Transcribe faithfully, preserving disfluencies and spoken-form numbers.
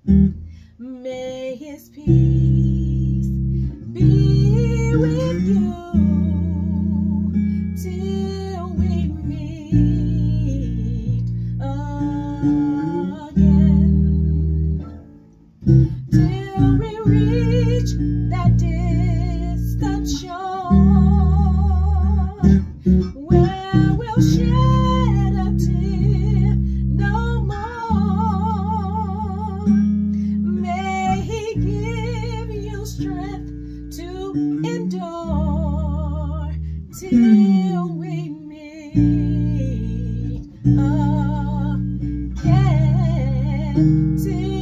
May his peace be with you till we meet again, till we reach that distant shore where we'll shed a tear no more. May he give you strength to endure till we meet again, till